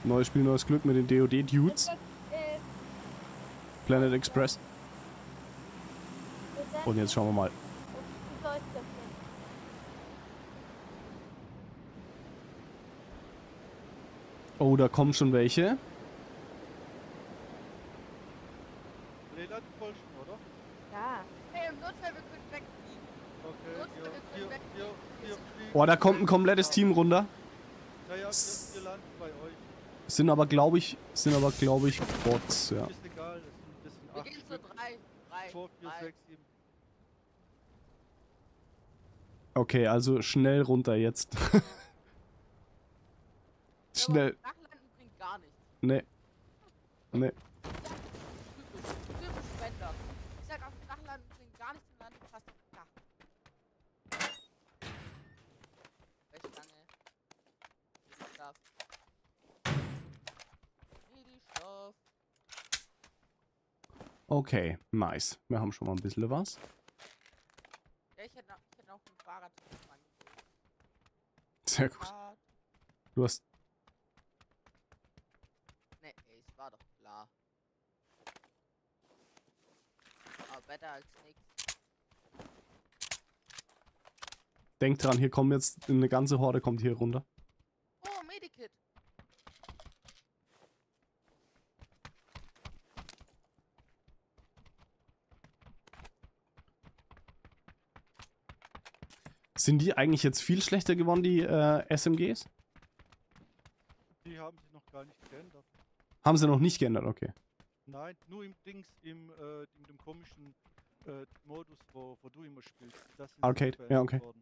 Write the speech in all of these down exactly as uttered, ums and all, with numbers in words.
Neues Spiel, neues Glück mit den D O D-Dudes. Äh, Planet Express. Und jetzt schauen wir mal. wie soll ich das denn? Oh, da kommen schon welche. Leland voll schon, oder? Ja. Hey, im Notfall, wir können wegfliegen. Okay, Notfall, wir hier, können hier, wegfliegen. hier, hier fliegen. Oh, da kommt ein komplettes Team runter. Ja, ja, wir, wir landen bei euch. Sind aber, glaube ich, sind aber, glaube ich, Bots, ja. Ist egal, das sind, das sind Wir acht gehen zu Stück. drei. Drei. zwei, vier, drei. sechs, sieben. Okay, also schnell runter jetzt. Schnell. Nachlanden bringt gar nichts. Ne. Ne. Typisch. Typisch Spender. Ich sag, auf dem Nachlanden bringt gar nichts und landen fast auf dem Dach. Welche lange? Stoff. Die Stoff. Okay, nice. Wir haben schon mal ein bisschen was. Ja, ich hätte noch, ich hätte noch ein Fahrrad angeboten. Sehr gut. Fahrrad. Du hast... Ne, ey, es war doch klar. Aber besser als nichts. Denk dran, hier kommen jetzt eine ganze Horde kommt hier runter. Oh, Medikit. Sind die eigentlich jetzt viel schlechter geworden, die äh, S M Gs? Die haben sich noch gar nicht geändert. Haben sie noch nicht geändert, okay. Nein, nur im Dings, im, äh, in dem komischen äh, Modus, wo, wo du immer spielst. Das ist Arcade, verändert ja, okay. worden.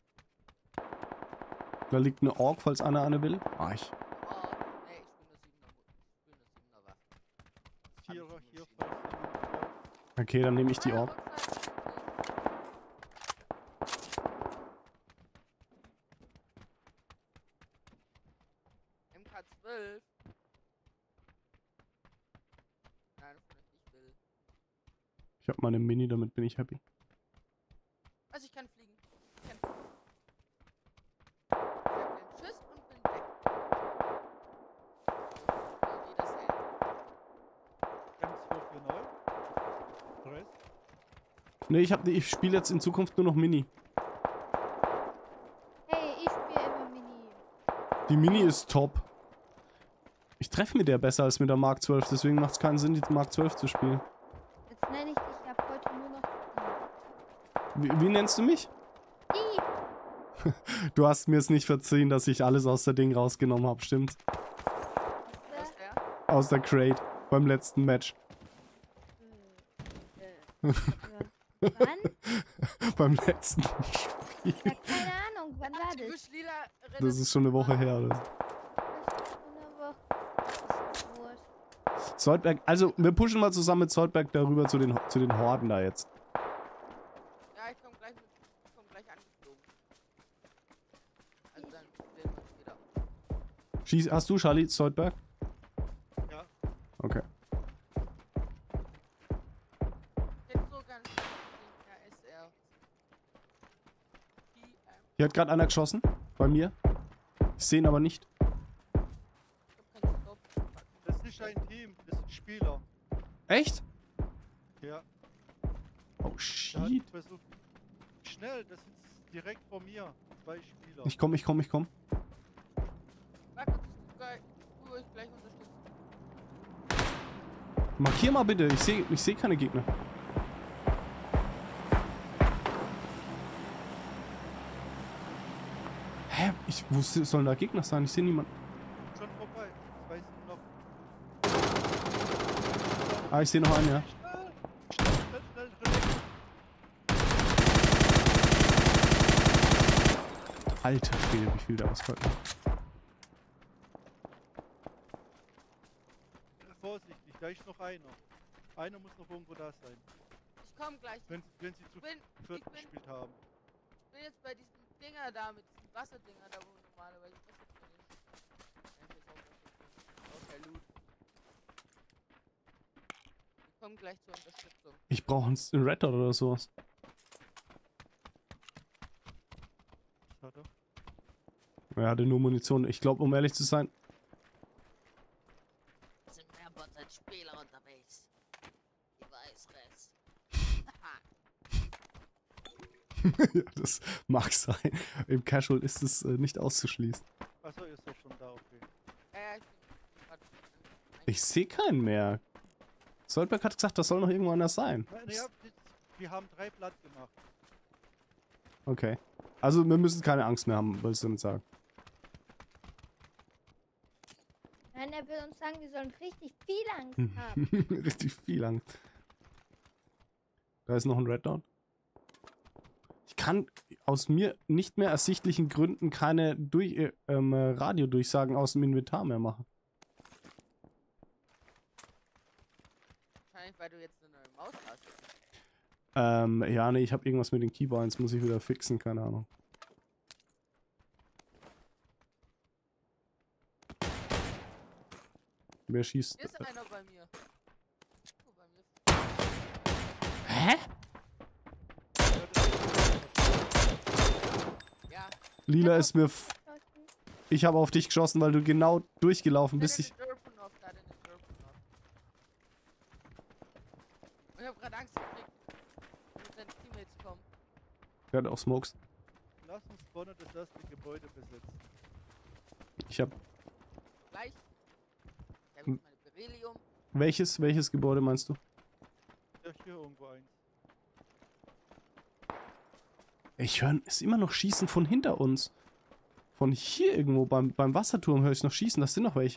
Da liegt eine Ork, falls einer eine will. Ah, ich. Oh, ne, ich bin nur siebener. Ich bin nur siebener Waffe. Vierer hier, falls jemand braucht. Okay, dann nehme ich die Ah, Ork. Rückseite. M K zwölf. Nein, das ich nicht will. Ich habe meine Mini, damit bin ich happy. Also ich kann fliegen. Ich kann fliegen. Ich sag dann Tschüss und bin weg. So wie das hält. M zwei vier neun. Press. Ne, ich hab, ich spiele jetzt in Zukunft nur noch Mini. Hey, ich spiele immer Mini. Die Mini ist top. Ich treffe mit der besser als mit der Mark zwölf, deswegen macht es keinen Sinn, die Mark zwölf zu spielen. Jetzt nenne ich dich ab heute nur noch Wie, wie nennst du mich? die. Du hast mir es nicht verziehen, dass ich alles aus der Ding rausgenommen habe, stimmt? Was ist der? Aus der Crate beim letzten Match. Äh, äh, wann? beim letzten Spiel. Ja, keine Ahnung, wann war das? Typisch Lila. Das ist schon eine Woche her, oder? Eine Woche. Das ist wurscht. Soldberg, also wir pushen mal zusammen mit Soldberg darüber zu den, zu den Horden da jetzt. Ja, ich komm gleich mit. Ich komm gleich angeflogen. Also dann sehen wir uns wieder. Schieß, hast du Charlie Soldberg? Ja, Okay. Ich hätte so ganz den R S R. Die, ähm, Hier hat gerade einer geschossen. Bei mir. Ich sehe ihn aber nicht. ich hab keinen Stop. das ist nicht ein Team, das sind Spieler. Echt? Ja, Oh der hat shit. versucht. Schnell, das ist direkt vor mir. Zwei Spieler. Ich komm, ich komm, ich komm. Warte, ich tu gleich- tu euch gleich unterstützen. Markier mal bitte. Ich sehe ich seh keine Gegner. Hä? Ich wusste, es sollen da Gegner sein. Ich sehe niemanden. Schon vorbei. Zwei sind noch. Ah, ich sehe noch einen, ja. Schnell, schnell, schnell, schnell, schnell. Alter Schwede, wie viel da ausgehalten hat. Vorsichtig, da ist noch einer. Einer muss noch irgendwo da sein. Ich komm gleich. Wenn, wenn sie zu Ich bin, viert ich bin- gespielt haben. Ich bin jetzt bei diesen Dinger da, mit diesen Wasserdinger da, wo normalerweise Wasser drin ist. Ja, hier ist auch Wasser drin. Okay, Loot. Ich komm gleich zur Unterstützung. Ich brauche einen einen Red Dot oder sowas. Hat er? Er hatte nur Munition. Ich glaube, um ehrlich zu sein, Spieler unterwegs. Ich weiß es. Ja, das mag sein. Im Casual ist es äh, nicht auszuschließen. Achso, ihr seid schon da, okay. Ja, ja, ich bin grad Ich sehe keinen mehr. Soldberg hat gesagt, das soll noch irgendwo anders sein. Na, ja, wir haben drei platt gemacht. Okay. Also wir müssen keine Angst mehr haben, wolltest du damit sagen. Nein, er will uns sagen, wir sollen richtig viel Angst haben. Richtig viel Angst. Da ist noch ein Red Dot. Ich kann aus mir nicht mehr ersichtlichen Gründen keine durch, äh, ähm, Radiodurchsagen aus dem Inventar mehr machen. Wahrscheinlich, weil du jetzt eine neue Maus hast. Ähm, ja, nee, ich habe irgendwas mit den Keybinds, muss ich wieder fixen, keine Ahnung. Wer schießt? Hier ist einer bei mir. Oh, bei mir. Hä? Ja. Lila ist mir... F ich habe auf dich geschossen, weil du genau durchgelaufen bist. Ich... Ich hab grad Angst gekriegt, dass deine Teammates kommen. Der hat auch Smokes. Lass uns vorne das erste Gebäude besetzen. Ich habe... Gleich. Ich hab Hm. jetzt meine Beryllium. Welches, welches Gebäude meinst du? Ja, hier irgendwo eins. Ich höre es immer noch Schießen von hinter uns. Von hier irgendwo, beim, beim Wasserturm höre ich noch Schießen, das sind noch welche.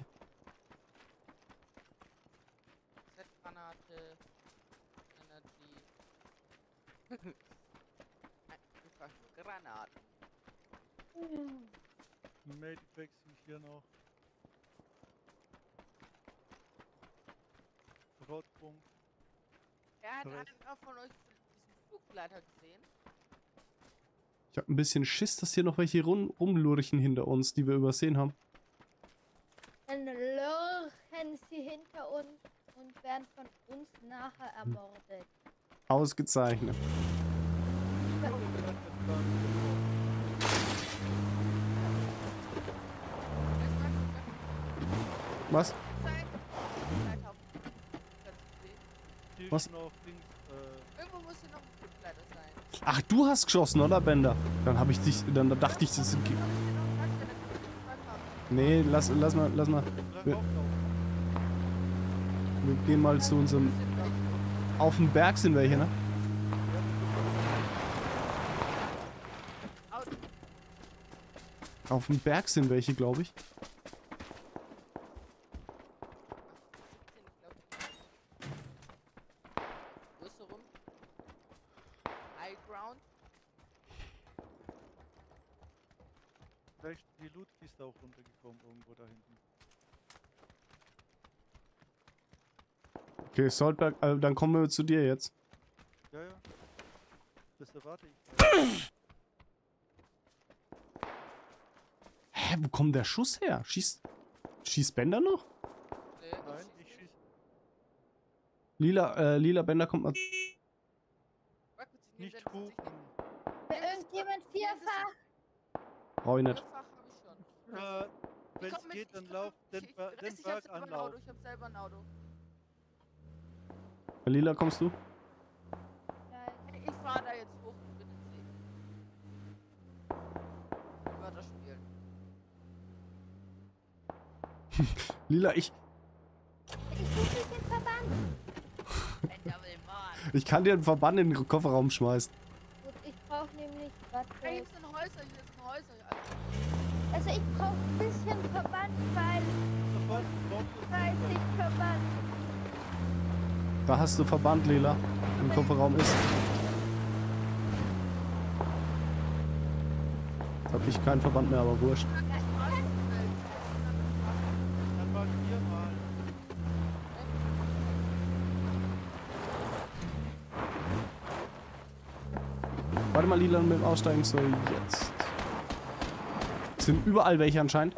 Z-Granate. Energy. Einfach nur Granaten. Medipack sind hier noch. Rotpunkt. Er hat Rest. einer von euch diesen Flugbegleiter gesehen. Ich habe ein bisschen Schiss, dass hier noch welche rum, rumlurchen hinter uns, die wir übersehen haben. Dann lurchen sie hinter uns und werden von uns nachher ermordet. Ausgezeichnet. Was? Hier Was? ist noch Dings, äh, Irgendwo muss hier noch ein Flugbegleiter sein. Ach, du hast geschossen, oder, Bender? Dann habe ich dich, dann dachte ich, das sind... Ge Nee, lass, lass mal, lass mal. Wir, wir gehen mal zu unserem... Auf dem Berg sind welche, ne? Auf dem Berg sind welche, glaube ich. Wo ist er rum? High Ground. vielleicht die Lootkiste auch runtergekommen irgendwo da hinten. Okay, Saltberg, äh, dann kommen wir zu dir jetzt. Ja, ja. Das erwarte ich. Hä, wo kommt der Schuss her? Schießt, schießt Bender noch? Nee, Nein, ich schieß. Lila, äh, Lila Bender kommt mal... Warte kurz, ich nehm Nicht den- hupen. Will irgendjemand vierfach? Brauch ich nicht. Vierfach hab ich schon. Äh, Ich wenn komm es mit, geht, ich dann komm lauf mit. den, Ich- Ba- ich- den ich hab Berg selber ein Auto, anlaufen. ich hab selber ein Auto. Lila, kommst du? Ja, Hey, ich fahr da jetzt hoch, bitte sehen. Wörter spielen. Lila, ich... ich suche mich den Verband. Bender will fahren. Ich kann dir einen Verband in den Kofferraum schmeißen. Gut, ich brauche nämlich, Hey, warte, hier sind Häuser, hier sind Häuser. also Also, ich brauche ein bisschen Verband, weil Sofort braucht dreißig Verband. Da hast du Verband, Lila. Im Kofferraum ist. Jetzt hab ich keinen Verband mehr, aber wurscht. Dann mal hier mal. Warte mal, Lila, mit dem Aussteigen soll jetzt. Sind überall welche anscheinend.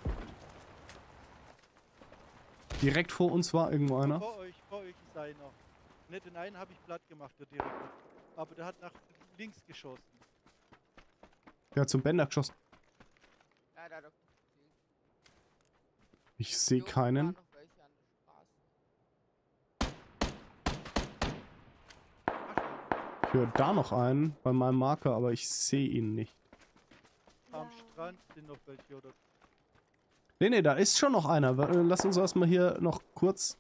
Direkt vor uns war irgendwo einer. Vor euch, vor euch ist einer. Ne, den einen habe ich platt gemacht, der direkt. Aber der hat nach links geschossen. Der hat zum Bender geschossen. ja, da hat doch nicht viel. Ich sehe Hier oben keinen. waren noch welche an der Straße. höre da noch einen bei meinem Marker, aber ich sehe ihn nicht. Am Ja. Strand sind noch welche, oder? Nee, nee, da ist schon noch einer. Wa- äh, Lass uns erstmal hier noch kurz...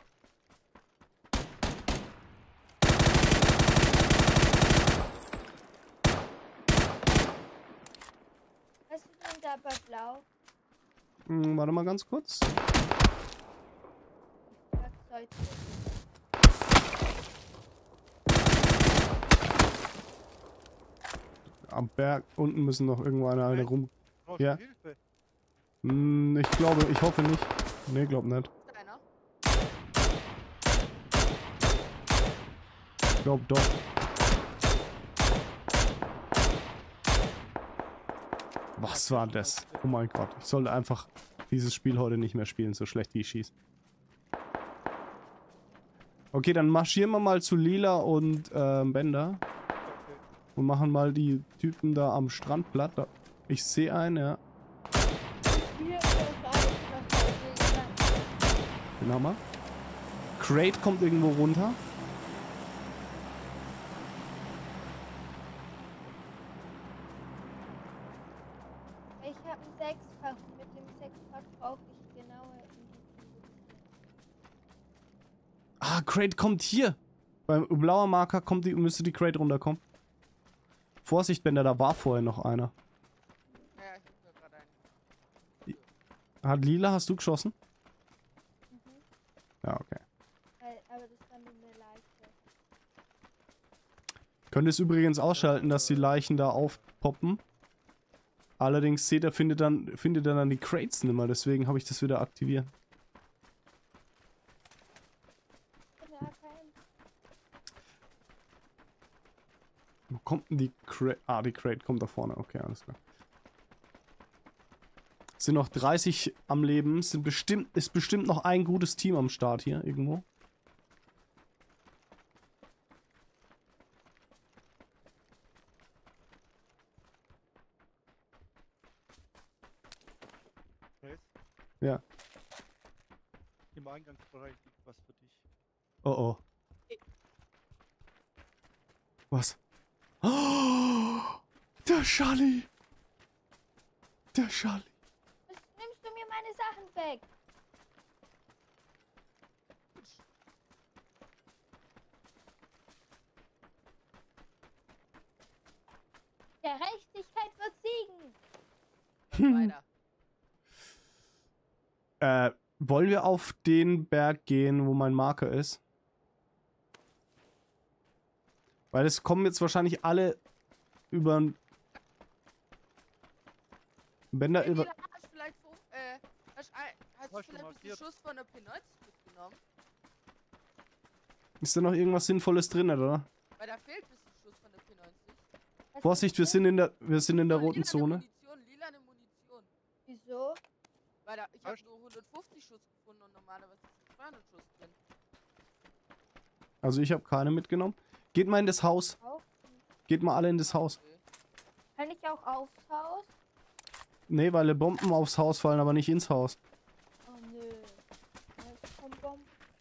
Was ist denn da bei Blau? Hm, warte mal ganz kurz. Werkzeug. Am Berg unten müssen noch irgendwo eine, eine Nein. rum... Brauchst Ja. du Hilfe? Hm, ich glaube, ich hoffe nicht. Nee, glaub nicht. Ist einer? Ich glaube doch. Was war das? Oh mein Gott. Ich sollte einfach dieses Spiel heute nicht mehr spielen, so schlecht wie ich schieße. Okay, dann marschieren wir mal zu Lila und ähm, Bender Okay. und machen mal die Typen da am Strand platt. Da- Ich sehe einen, ja. Hier ist noch jemand. Den haben wir. Crate kommt irgendwo runter. Ich habe ein Sechsfach und mit dem Sechsfach brauche ich genaue Indizien. Ah, Crate kommt hier. Beim blauer Marker kommt die, müsste die Crate runterkommen. Vorsicht, Bender, da war vorher noch einer. Ja, ich hab da gerade einen. Hat Lila, hast du geschossen? Mhm. Ja, okay. Weil, aber das war nur eine Leiche. Könnt ihr es übrigens ausschalten, dass die Leichen da aufpoppen. Allerdings seht ihr, findet dann, findet ihr dann die Crates nicht mehr, deswegen habe ich das wieder aktiviert. Ja, kein. Wo kommt denn die Crate? Ah, die Crate kommt da vorne. Okay, alles klar. Sind noch dreißig am Leben. Sind bestimmt, ist bestimmt noch ein gutes Team am Start hier irgendwo. Chris? Ja. Im Eingangsbereich liegt was für dich. Oh oh. Was? Oh, der Charlie. Der Charlie. Was nimmst du mir meine Sachen weg? Gerechtigkeit wird siegen. Dann weiter. Äh, wollen wir auf den Berg gehen, wo mein Marker ist? Weil es kommen jetzt wahrscheinlich alle über... Bänder Hey, über... Lila, hast du vielleicht so, äh, hast, ein- hast du Hast du vielleicht ein markiert? bisschen Schuss von der P neunzig mitgenommen? Ist da noch irgendwas Sinnvolles drin, oder? Weil da fehlt ein bisschen Schuss von der P neunzig. Was Vorsicht, wir ist sind in der, wir sind in der Oh, roten lilane Zone. Munition, lilane Munition. das? Wieso? Weil da, ich habe Was? nur hundertfünfzig Schuss gefunden und normalerweise sind zweihundert Schuss drin. Also ich habe keine mitgenommen. Geht mal in das Haus. Auch? Geht mal alle in das Haus. Okay. Kann ich auch aufs Haus? Nee, weil die Bomben aufs Haus fallen, aber nicht ins Haus. Oh nö. Das ist vom Bomb.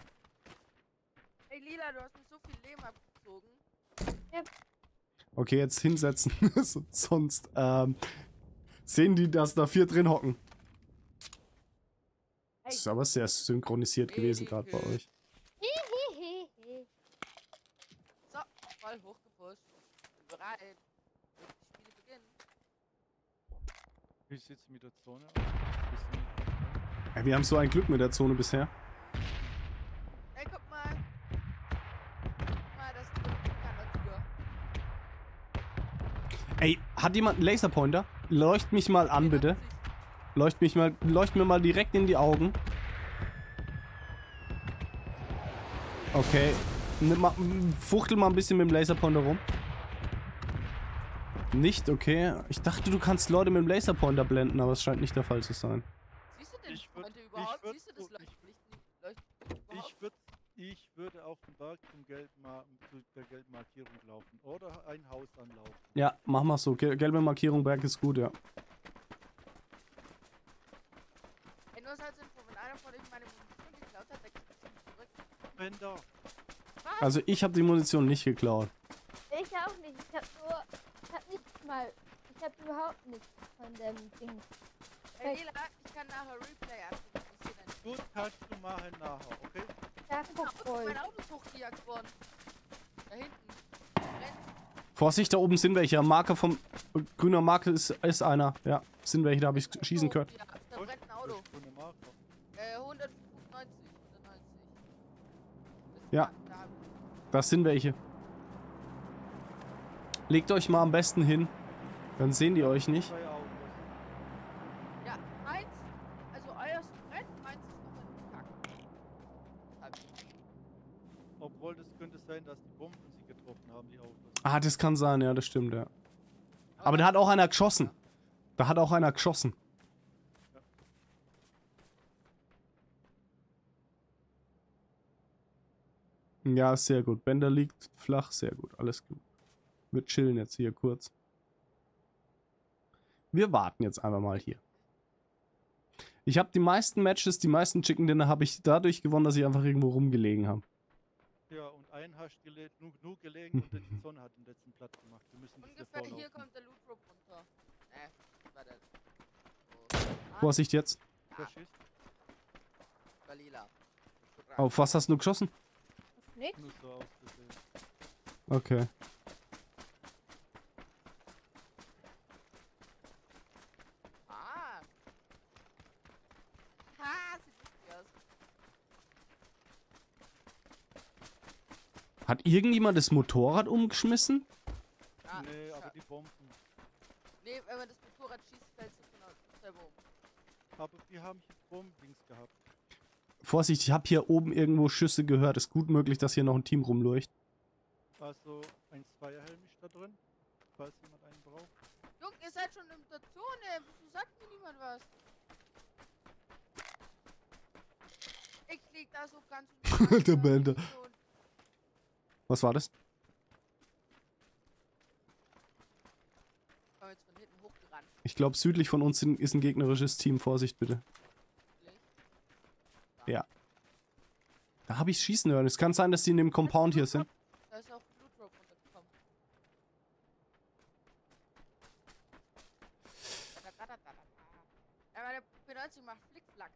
Ey Lila, du hast mir so viel Lehm abgezogen. Okay, jetzt hinsetzen. Sonst ähm, sehen die, dass da vier drin hocken. Das ist aber sehr synchronisiert gewesen gerade bei euch. Hihihihi. So, voll hochgepusht. Bin bereit. Und die Spiele beginnen. Wie sieht's mit der Zone aus? Bisschen- Ja, wir haben so ein Glück mit der Zone bisher. Ey, guck mal. Guck mal, das ist eine Tür. Ey, hat jemand einen Laserpointer? Leucht mich mal an, bitte. Leucht mich mal, leucht mir mal direkt in die Augen. Okay. Nimm mal, fuchtel mal ein bisschen mit dem Laserpointer rum. Nicht, okay. Ich dachte, du kannst Leute mit dem Laserpointer blenden, aber es scheint nicht der Fall zu sein. Siehst du den Ich würd- Pointer ich überhaupt? würd Siehst du das so- Leuchten ich- nicht? Leuchten überhaupt? Ich würde ich würde auf den Berg zum gelben Mar zu der gelben Markierung laufen. Oder ein Haus anlaufen. Ja, mach mal so. Gel gelbe Markierung, Berg ist gut, ja. Ey, nur als Info, wenn einer von euch meine Munition geklaut hat, der kriegt sie zurück. Bender, Was? Also ich habe die Munition nicht geklaut. Ich auch nicht. Ich hab nur. Ich hab nichts mal. Ich hab überhaupt nichts von dem Ding. Ey, Lila, ich kann nachher Replay angucken. Ich seh dein Gut, kannst du machen nachher, okay? Da Auto, guck ruhig. mein Auto ist hochgejagt worden. Da hinten. Brennt. Vorsicht, da oben sind welche. Marker vom. Grüner Marke ist, ist einer. Ja, sind welche, da habe ich schießen können. Ja, da brennt ein Auto. Das ist eine Marke. Äh, hundertfünfundneunzig, hundertneunzig. Das Ja. Da, Das sind welche. Legt euch mal am besten hin. Dann sehen die euch nicht. Zwei Autos. ja, meins, also euers brennt, meins ist noch intakt. Hab ich. Obwohl, das könnte sein, dass die Bomben sie getroffen haben, die Autos. Ah, das kann sein, ja, das stimmt, ja. Aber da hat auch einer geschossen. Da hat auch einer geschossen. Ja, sehr gut. Bender liegt flach, sehr gut. Alles gut. Wir chillen jetzt hier kurz. Wir warten jetzt einfach mal hier. Ich habe die meisten Matches, die meisten Chicken Dinner habe ich dadurch gewonnen, dass ich einfach irgendwo rumgelegen habe. Ja, und einen hast du gele nur, nur gelegen und die Sonne hat den letzten Platz gemacht. Wir müssen das Ungefähr hier vorlaufen. kommt der Loot Drop runter. Äh, war der. So. Ah, Vorsicht jetzt. Wer schießt? war lila. Auf was hast du geschossen? Nix. Nur so ausgesehen. Okay. Ah. Ha, sieht lustig aus. Hat irgendjemand das Motorrad umgeschmissen? Ah, Nee, scha- aber die Bomben. Nee, wenn man das Motorrad schießt, fällt es genau selber um. Aber wir haben hier Bombendings gehabt. Vorsicht, ich habe hier oben irgendwo Schüsse gehört. Ist gut möglich, dass hier noch ein Team rumleucht. Also ein Zweierhelm ist da drin, falls jemand einen braucht. Junge, ihr seid schon in der Zone. Wieso sagt mir niemand was? Ich lieg da so ganz... Der Bender. Und Was war das? komm jetzt von hinten hochgerannt. Ich glaube, südlich von uns sind, ist ein gegnerisches Team. Vorsicht bitte. Ja. Da habe ich schießen hören. Es kann sein, dass die in dem Compound hier sind. Da ist auch Blue Drop runtergekommen. Aber der P neunzig macht Flickflack.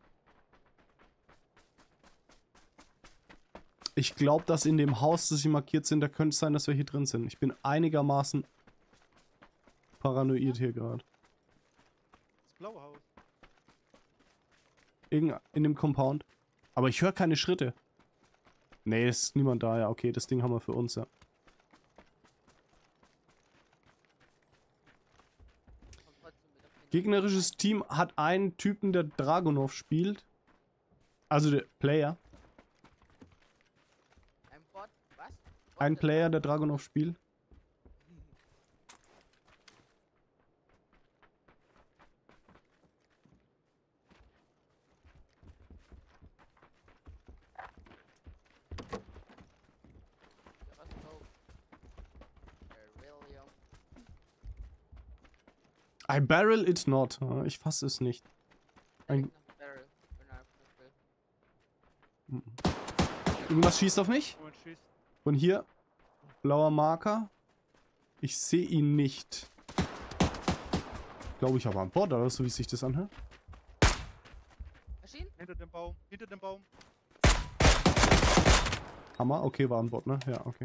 Ich glaube, dass in dem Haus, das sie markiert sind, da könnte es sein, dass wir hier drin sind. Ich bin einigermaßen paranoid hier gerade. Das blaue Haus. Irgend in dem Compound. Aber ich höre keine Schritte. Nee, es ist niemand da. Ja, okay, das Ding haben wir für uns, ja. Kommt trotzdem mit der P neunzig. Gegnerisches Team hat einen Typen, der Dragunov spielt. Also der Player. Ein Bot, was? Bot, Ein der Player, der Dragunov spielt. Der was drauf? Der William. I barrel it not. Ja, ich fasse es nicht. Der Ein- liegt noch im Barrel, wenn er einfach will. Irgendwas schießt auf mich. Und schießt. Von hier. Blauer Marker. Ich sehe ihn nicht. Glaube ich aber an Bord, oder so wie sich das anhört. Maschinen? Hinter dem Baum. Hinter dem Baum. Hammer. Okay, war an Bord, ne? Ja, okay.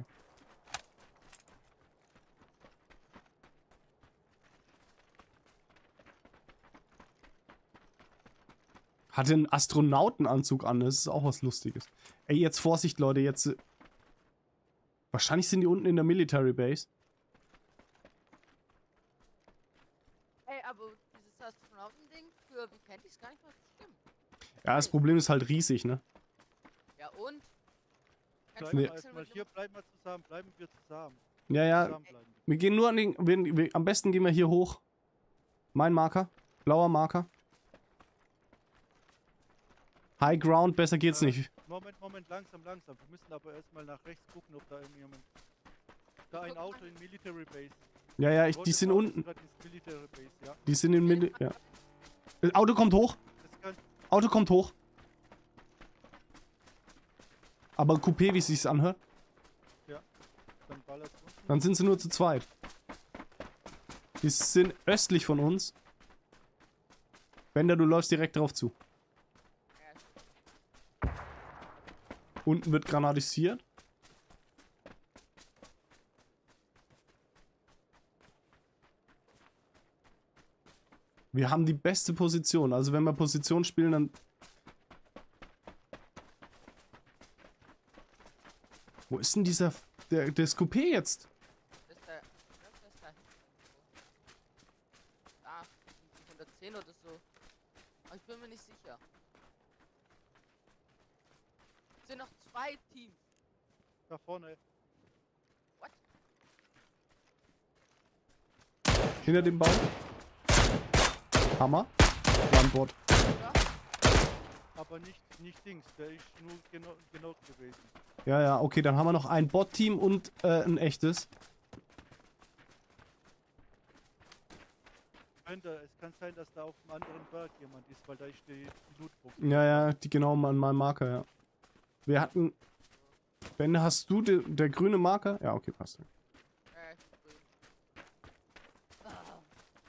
Hatte einen Astronautenanzug an, das ist auch was Lustiges. Ey, jetzt Vorsicht, Leute, jetzt... äh, Wahrscheinlich sind die unten in der Military Base. Ey, aber dieses Astronautending für Vikendi ist gar nicht mal so schlimm. Ja, das Problem ist halt riesig, ne? Ja und? Bleiben Kannst du wir Nee. wechseln erstmal mit hier, einem- bleiben wir zusammen, bleiben wir zusammen. Ja, ja, Zusammenbleiben. wir gehen nur an den... Wir, wir, am besten gehen wir hier hoch. Mein Marker. Blauer Marker. High Ground, besser geht's Äh, nicht. Moment, Moment, langsam, langsam. Wir müssen aber erstmal nach rechts gucken, ob da irgendjemand... Da ein Auto in Military Base. Ja, ja, ich, die Rotes sind Auto unten. ist grad ins Military Base, ja. Die sind in Mili... Ja. Äh, Auto kommt hoch. Das kann... Auto kommt hoch. Aber Coupé, wie es sich anhört. Dann ballert unten. Dann sind sie nur zu zweit. Die sind östlich von uns. Bender, du läufst direkt drauf zu. Ja, Unten wird granatisiert. Wir haben die beste Position. Also wenn wir Position spielen, dann... Wo ist denn dieser... Der, der Coupé jetzt? das ist der. Das ist da hinten. Da, hundertzehn oder so. Aber ich bin mir nicht sicher. Es sind noch zwei Teams. Da vorne. What? Hinter dem Baum. Hammer. War ein Bot. Ja? Aber nicht, nicht Dings, der ist nur genau, genau gewesen. Ja, ja, okay, dann haben wir noch ein Bot-Team und äh, ein echtes. Könnte, es kann sein, dass da auf dem anderen Berg jemand ist, weil da ist die, die Lootbox. Ja, ja, die genau an meinem Marker, ja. Wir hatten... Ben, hast du de, der grüne Marker? Ja, okay, passt. Ja, ich bin grün. Ah.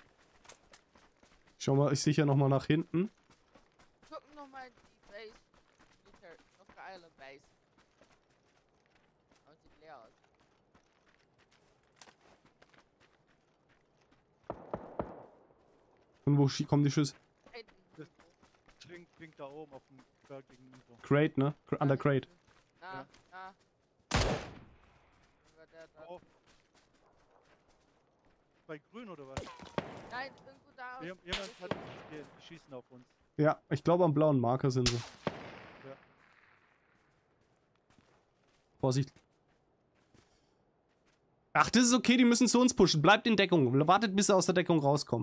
Schau mal, ich sicher nochmal nach hinten. Gucken nochmal die Base. Military, auf der Island Base. Aber sieht leer aus. Und wo schie- kommen die Schüsse? Da hinten. Das- Klingt, klingt da oben auf dem Berg gegenüber. Crate, ne? Cr- An der Crate. Na, Ja. na. War der da? Oh. Bei Grün oder was? Nein, irgendwo da. aus- Jem- Jemand hat uns gesehen, die schießen auf uns. Ja, ich glaube am blauen Marker sind sie. Ja. Vorsicht. Ach, das ist okay, die müssen zu uns pushen. Bleibt in Deckung. Wartet, bis sie aus der Deckung rauskommen.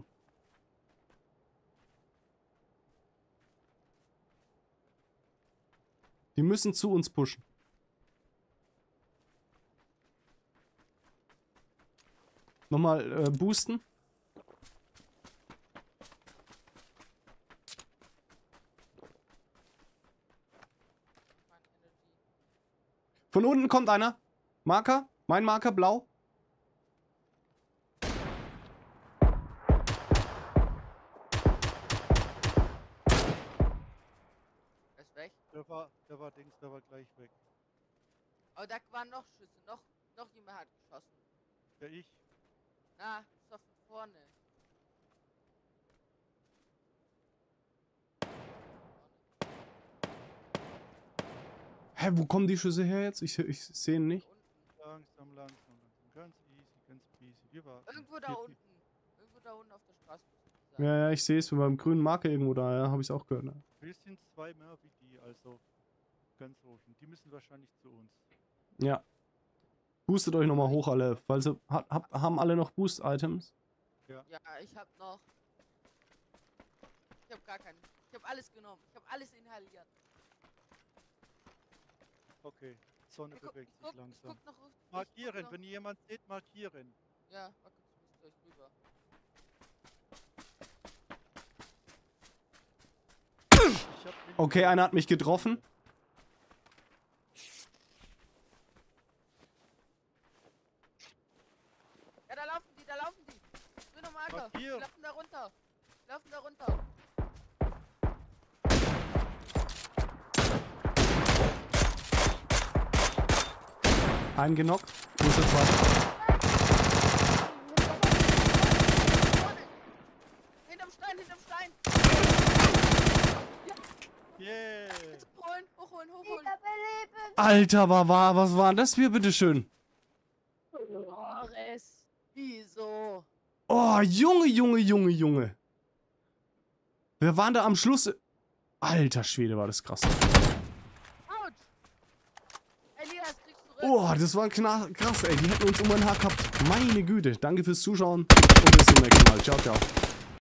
Die müssen zu uns pushen. Nochmal äh, boosten. Mann, Energy. Von unten kommt einer. Marker. Mein Marker blau. Er ist weg. Der war, der war Dings, der war gleich weg. Aber da waren noch Schüsse. Noch, noch jemand hat geschossen. Ja, ich. Na, ist doch von vorne. Hä, wo kommen die Schüsse her jetzt? Ich, ich sehe ihn nicht. Unten. Langsam, langsam, langsam. Ganz easy, ganz easy. Wir warten. Irgendwo da Wir- unten. Irgendwo da unten auf der Straße. muss ich sagen. Ja, ja, ich sehe es beim grünen Marker irgendwo da. Ja, habe ich auch gehört. Ne? Wir sind zwei mehr wie die, also ganz ruhig. Und die müssen wahrscheinlich zu uns. Ja. Boostet euch nochmal hoch alle. Falls ihr, ha, hab, haben alle noch Boost-Items? Ja, ich hab noch. Ich hab gar keinen. Ich hab alles genommen. Ich hab alles inhaliert. Okay, Sonne Ich guck, bewegt ich guck, sich ich langsam. guck noch. ich guck Markieren, noch- wenn ihr jemand seht, markieren. Ja, warte, ich muss gleich rüber. Ich hab den- Okay, einer hat mich getroffen. Ja, da laufen die, da laufen die. Grüne Marker. Die Markieren. laufen da runter. Die laufen da runter. Einen genockt. Wo ist der zweite? Vorne. Hinterm Stein, hinterm Stein. Yeah! Bitte hochholen, hochholen, hochholen. Digga, beleben! Alter, war, war, was war das für bitteschön? Flores. Wieso? Oh, Junge, Junge, Junge, Junge. Wer waren da am Schluss? Alter Schwede, war das krass. Autsch. Elias, kriegst du zurück. Oh, das war kna- krass, ey. Die hätten uns um ein Haar gehabt. Meine Güte. Danke fürs Zuschauen und bis zum nächsten Mal. Ciao, ciao.